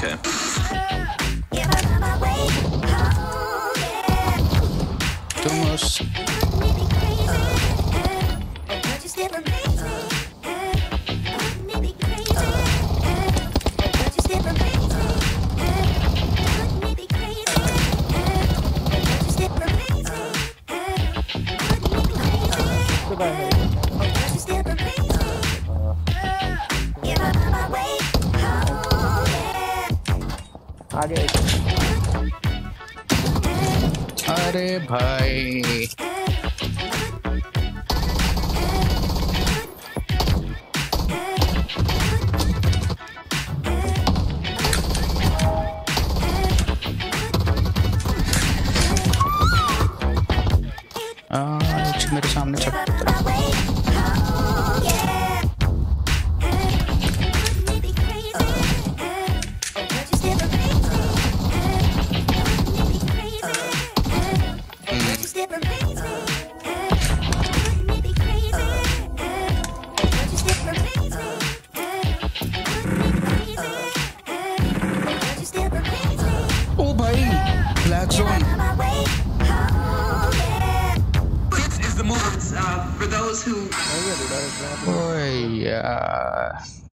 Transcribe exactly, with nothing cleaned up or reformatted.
Okay. Vamos. आगे अरे भाई आ, मेरे सामने छत ओ भाई black zone This is the movement uh, for those who ओए यार